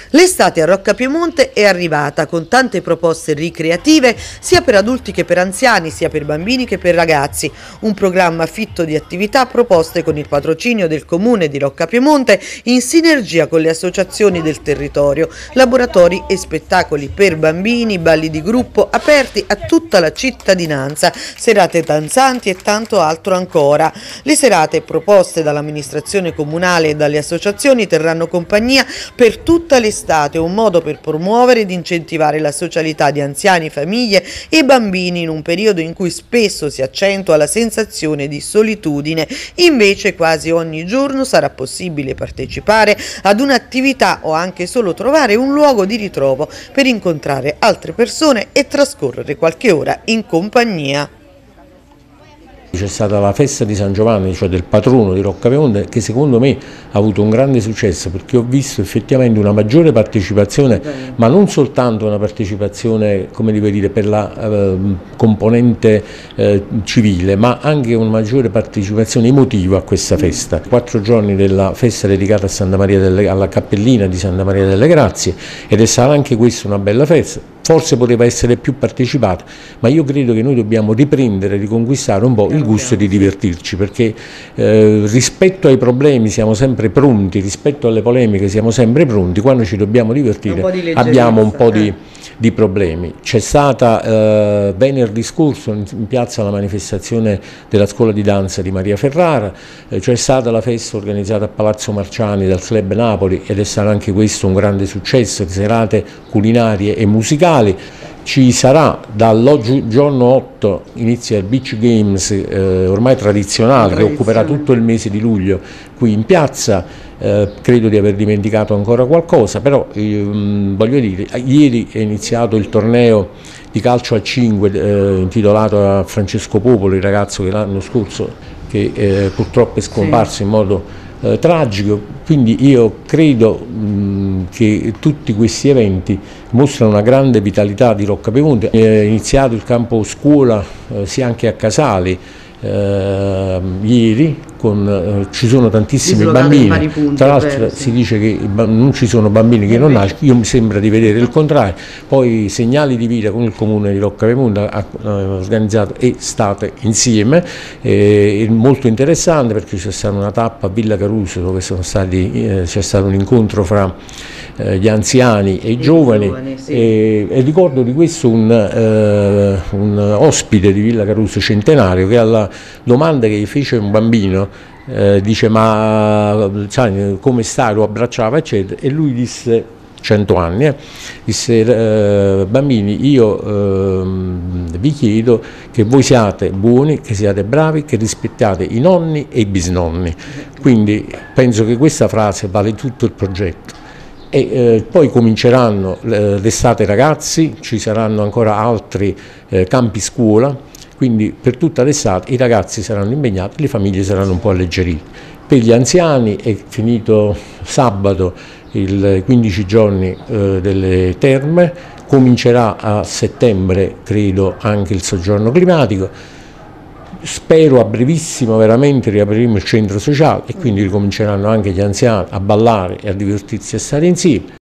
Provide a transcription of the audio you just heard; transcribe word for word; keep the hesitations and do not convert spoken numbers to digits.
L'estate a Rocca Piemonte è arrivata con tante proposte ricreative sia per adulti che per anziani, sia per bambini che per ragazzi. Un programma fitto di attività proposte con il patrocinio del comune di Rocca Piemonte in sinergia con le associazioni del territorio, laboratori e spettacoli per bambini, balli di gruppo aperti a tutta la cittadinanza, serate danzanti e tanto altro ancora. Le serate proposte dall'amministrazione comunale e dalle associazioni terranno compagnia per tutta l'estate. Estate, un modo per promuovere ed incentivare la socialità di anziani, famiglie e bambini in un periodo in cui spesso si accentua la sensazione di solitudine. Invece quasi ogni giorno sarà possibile partecipare ad un'attività o anche solo trovare un luogo di ritrovo per incontrare altre persone e trascorrere qualche ora in compagnia. C'è stata la festa di San Giovanni, cioè del patrono di Rocca Piemonte, che secondo me ha avuto un grande successo perché ho visto effettivamente una maggiore partecipazione, ma non soltanto una partecipazione, come devo dire, per la eh, componente eh, civile, ma anche una maggiore partecipazione emotiva a questa festa. Quattro giorni della festa dedicata a Santa Maria delle, alla cappellina di Santa Maria delle Grazie, ed è stata anche questa una bella festa. Forse poteva essere più partecipata, ma io credo che noi dobbiamo riprendere, riconquistare un po' il gusto di divertirci, perché eh, rispetto ai problemi siamo sempre pronti, rispetto alle polemiche siamo sempre pronti, quando ci dobbiamo divertire un abbiamo un po' di, di problemi. C'è stata eh, venerdì scorso in, in piazza la manifestazione della scuola di danza di Maria Ferrara, eh, c'è stata la festa organizzata a Palazzo Marciani dal Club Napoli ed è stato anche questo un grande successo, serate culinarie e musicali. Ci sarà dal giorno otto inizia il Beach Games eh, ormai tradizionale che occuperà tutto il mese di luglio qui in piazza. Eh, credo di aver dimenticato ancora qualcosa, però eh, voglio dire, ieri è iniziato il torneo di calcio a cinque eh, intitolato a Francesco Popolo, il ragazzo che l'anno scorso che eh, purtroppo è scomparso sì. in modo Eh, tragico, quindi io credo mh, che tutti questi eventi mostrano una grande vitalità di Rocca Piemonte. È iniziato il campo scuola eh, sia anche a Casali eh, ieri, con, eh, ci sono tantissimi bambini, punti, tra l'altro si dice che non ci sono bambini che non nascono, io mi sembra di vedere il contrario. Poi Segnali di Vita con il comune di Rocca Piemonte ha eh, organizzato Estate Insieme, eh, è molto interessante perché c'è stata una tappa a Villa Caruso dove sono stati, eh, c'è stato un incontro fra eh, gli anziani e i giovani, giovani sì. e, e ricordo di questo un, eh, un ospite di Villa Caruso centenario che alla domanda che gli fece un bambino Eh, dice ma sai, come stai, lo abbracciava eccetera, e lui disse, cento anni, eh, disse eh, bambini, io eh, vi chiedo che voi siate buoni, che siate bravi, che rispettate i nonni e i bisnonni. Quindi penso che questa frase vale tutto il progetto. E eh, poi cominceranno eh, l'estate ragazzi, ci saranno ancora altri eh, campi scuola. Quindi per tutta l'estate i ragazzi saranno impegnati, le famiglie saranno un po' alleggerite. Per gli anziani è finito sabato i quindici giorni eh, delle terme, comincerà a settembre credo anche il soggiorno climatico, spero a brevissimo veramente riapriremo il centro sociale e quindi ricominceranno anche gli anziani a ballare e a divertirsi e a stare insieme.